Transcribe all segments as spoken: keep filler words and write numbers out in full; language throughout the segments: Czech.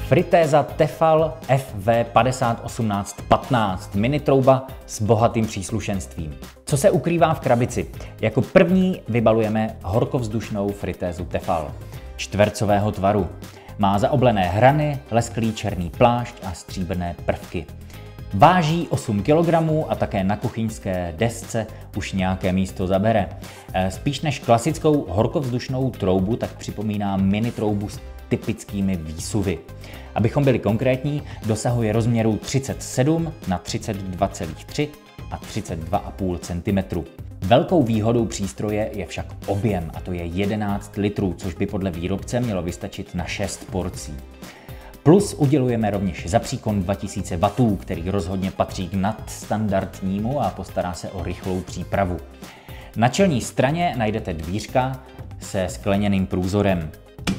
Fritéza Tefal F V padesát osmnáct patnáct, mini trouba s bohatým příslušenstvím. Co se ukrývá v krabici? Jako první vybalujeme horkovzdušnou fritézu Tefal. Čtvercového tvaru. Má zaoblené hrany, lesklý černý plášť a stříbrné prvky. Váží osm kilogramů a také na kuchyňské desce už nějaké místo zabere. Spíš než klasickou horkovzdušnou troubu, tak připomíná mini troubu s typickými výsuvy. Abychom byli konkrétní, dosahuje rozměrů třicet sedm na třicet dva celá tři a třicet dva celá pět centimetru. Velkou výhodou přístroje je však objem, a to je jedenáct litrů, což by podle výrobce mělo vystačit na šest porcí. Plus udělujeme rovněž za příkon dva tisíce wattů, který rozhodně patří k nadstandardnímu a postará se o rychlou přípravu. Na čelní straně najdete dvířka se skleněným průzorem.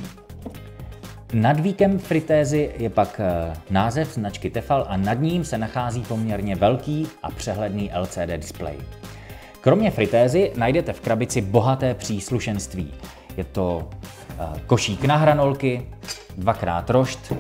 Nad víkem fritézy je pak název značky Tefal a nad ním se nachází poměrně velký a přehledný L C D displej. Kromě fritézy najdete v krabici bohaté příslušenství. Je to košík na hranolky, dvakrát rošt,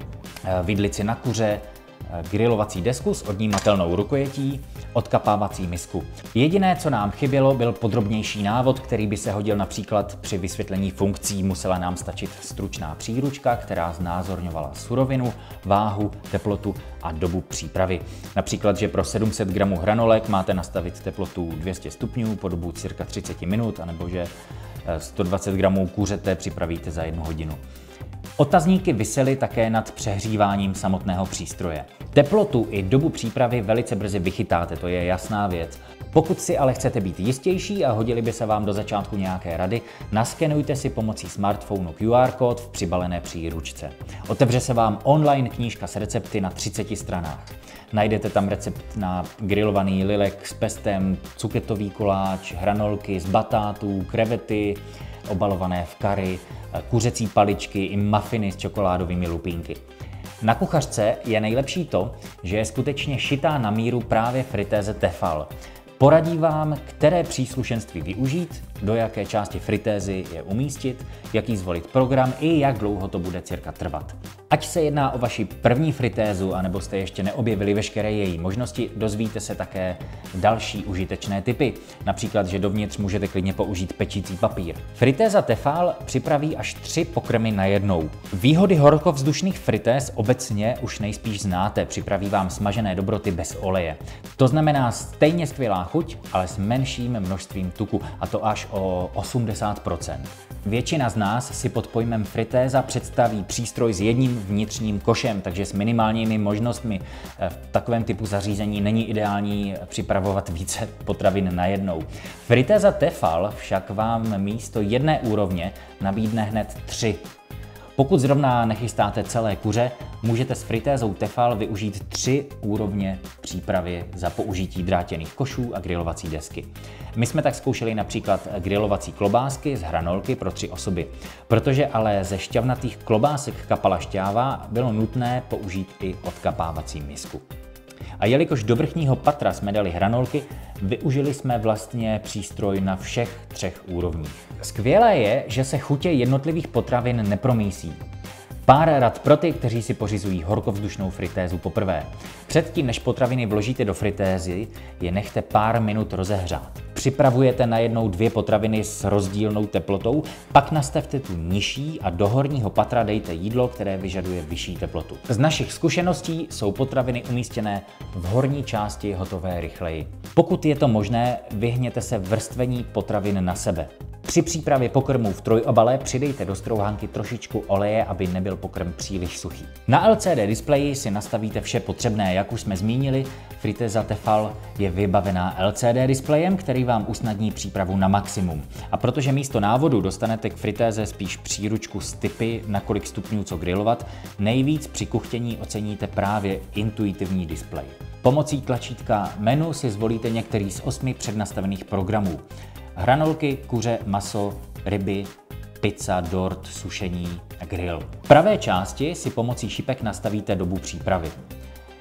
vidlici na kuře, grilovací desku s odnímatelnou rukojetí, odkapávací misku. Jediné, co nám chybělo, byl podrobnější návod, který by se hodil například při vysvětlení funkcí. Musela nám stačit stručná příručka, která znázorňovala surovinu, váhu, teplotu a dobu přípravy. Například, že pro sedm set gramů hranolek máte nastavit teplotu dvě stě stupňů po dobu cirka třicet minut, anebo že sto dvacet gramů kuřete připravíte za jednu hodinu. Otazníky visely také nad přehříváním samotného přístroje. Teplotu i dobu přípravy velice brzy vychytáte, to je jasná věc. Pokud si ale chcete být jistější a hodili by se vám do začátku nějaké rady, naskenujte si pomocí smartphonu Q R kód v přibalené příručce. Otevře se vám online knížka s recepty na třiceti stranách. Najdete tam recept na grilovaný lilek s pestem, cuketový koláč, hranolky z batátů, krevety, obalované v kari, kuřecí paličky i mafiny s čokoládovými lupínky. Na kuchařce je nejlepší to, že je skutečně šitá na míru právě fritéze Tefal. Poradí vám, které příslušenství využít, do jaké části fritézy je umístit, jaký zvolit program i jak dlouho to bude cirka trvat. Ať se jedná o vaši první fritézu, anebo jste ještě neobjevili veškeré její možnosti, dozvíte se také další užitečné tipy. Například, že dovnitř můžete klidně použít pečící papír. Fritéza Tefal připraví až tři pokrmy najednou. Výhody horkovzdušných fritéz obecně už nejspíš znáte. Připraví vám smažené dobroty bez oleje. To znamená stejně skvělá chuť, ale s menším množstvím tuku, a to až o osmdesát procent. Většina z nás si pod pojmem fritéza představí přístroj s jedním vnitřním košem, takže s minimálními možnostmi v takovém typu zařízení není ideální připravovat více potravin najednou. Fritéza Tefal však vám místo jedné úrovně nabídne hned tři. Pokud zrovna nechystáte celé kuře, můžete s fritézou Tefal využít tři úrovně přípravy za použití drátěných košů a grilovací desky. My jsme tak zkoušeli například grilovací klobásky z hranolky pro tři osoby. Protože ale ze šťavnatých klobásek kapala šťáva, bylo nutné použít i odkapávací misku. A jelikož do vrchního patra jsme dali hranolky, využili jsme vlastně přístroj na všech třech úrovních. Skvělé je, že se chutě jednotlivých potravin nepromísí. Pár rad pro ty, kteří si pořizují horkovzdušnou fritézu poprvé. Předtím, než potraviny vložíte do fritézy, je nechte pár minut rozehřát. Připravujete najednou dvě potraviny s rozdílnou teplotou, pak nastavte tu nižší a do horního patra dejte jídlo, které vyžaduje vyšší teplotu. Z našich zkušeností jsou potraviny umístěné v horní části hotové rychleji. Pokud je to možné, vyhněte se vrstvení potravin na sebe. Při přípravě pokrmů v trojobale přidejte do strouhánky trošičku oleje, aby nebyl pokrm příliš suchý. Na L C D displeji si nastavíte vše potřebné, jak už jsme zmínili, fritéza Tefal je vybavená L C D displejem, který vám usnadní přípravu na maximum. A protože místo návodu dostanete k fritéze spíš příručku s tipy, na kolik stupňů co grilovat, nejvíc při kuchtění oceníte právě intuitivní displej. Pomocí tlačítka menu si zvolíte některý z osmi přednastavených programů. Hranolky, kuře, maso, ryby, pizza, dort, sušení a grill. V pravé části si pomocí šipek nastavíte dobu přípravy.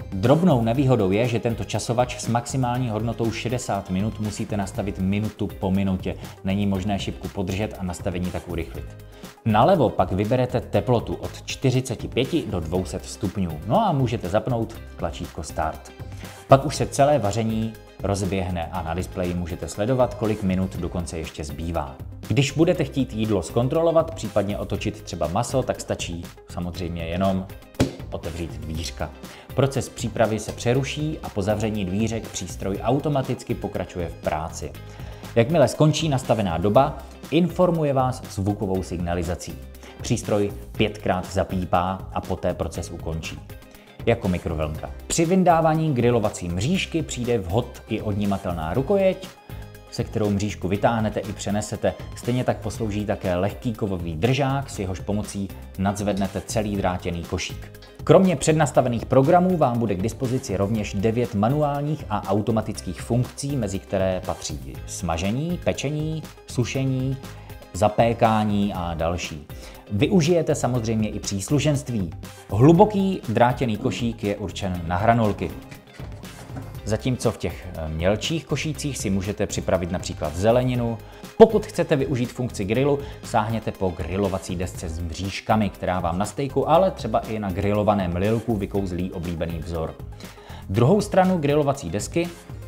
Drobnou nevýhodou je, že tento časovač s maximální hodnotou šedesát minut musíte nastavit minutu po minutě. Není možné šipku podržet a nastavení tak urychlit. Nalevo pak vyberete teplotu od čtyřicet pět do dvě stě stupňů. No a můžete zapnout tlačítko Start. Pak už se celé vaření rozběhne a na displeji můžete sledovat, kolik minut dokonce ještě zbývá. Když budete chtít jídlo zkontrolovat, případně otočit třeba maso, tak stačí samozřejmě jenom otevřít dvířka. Proces přípravy se přeruší a po zavření dvířek přístroj automaticky pokračuje v práci. Jakmile skončí nastavená doba, informuje vás zvukovou signalizací. Přístroj pětkrát zapípá a poté proces ukončí. Jako mikrovlnka. Při vyndávání grilovací mřížky přijde vhod i odnímatelná rukojeť, se kterou mřížku vytáhnete i přenesete. Stejně tak poslouží také lehký kovový držák, s jehož pomocí nadzvednete celý drátěný košík. Kromě přednastavených programů vám bude k dispozici rovněž devět manuálních a automatických funkcí, mezi které patří smažení, pečení, sušení, zapékání a další. Využijete samozřejmě i příslušenství. Hluboký drátěný košík je určen na hranolky. Zatímco v těch mělčích košících si můžete připravit například zeleninu. Pokud chcete využít funkci grilu, sáhněte po grilovací desce s mřížkami, která vám na stejku, ale třeba i na grilovaném lilku vykouzlí oblíbený vzor. Druhou stranu grilovací desky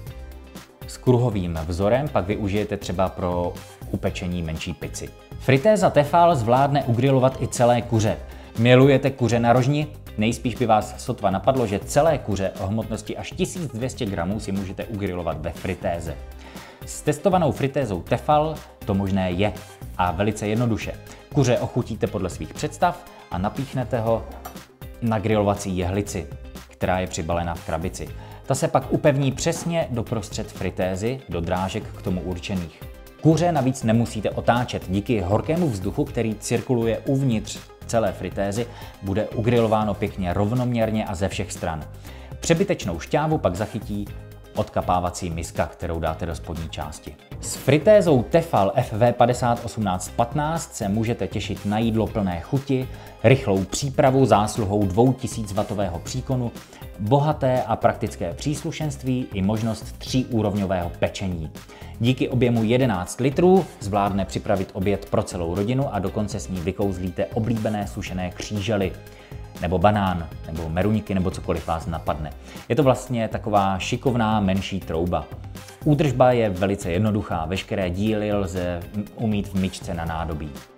s kruhovým vzorem pak využijete třeba pro upečení menší pici. Fritéza Tefal zvládne ugrilovat i celé kuře. Milujete kuře na rožni? Nejspíš by vás sotva napadlo, že celé kuře o hmotnosti až tisíc dvě stě gramů si můžete ugrilovat ve fritéze. S testovanou fritézou Tefal to možné je a velice jednoduše. Kuře ochutíte podle svých představ a napíchnete ho na grilovací jehlici, která je přibalená v krabici. Ta se pak upevní přesně doprostřed fritézy, do drážek k tomu určených. Kuře navíc nemusíte otáčet, díky horkému vzduchu, který cirkuluje uvnitř celé fritézy, bude ugrilováno pěkně rovnoměrně a ze všech stran. Přebytečnou šťávu pak zachytí odkapávací miska, kterou dáte do spodní části. S fritézou Tefal F V padesát osmnáct patnáct se můžete těšit na jídlo plné chuti, rychlou přípravu zásluhou dvoutisícového příkonu, bohaté a praktické příslušenství i možnost tříúrovňového pečení. Díky objemu jedenáct litrů zvládne připravit oběd pro celou rodinu a dokonce s ní vykouzlíte oblíbené sušené křížely, nebo banán, nebo meruňky, nebo cokoliv vás napadne. Je to vlastně taková šikovná menší trouba. Údržba je velice jednoduchá, veškeré díly lze umít v myčce na nádobí.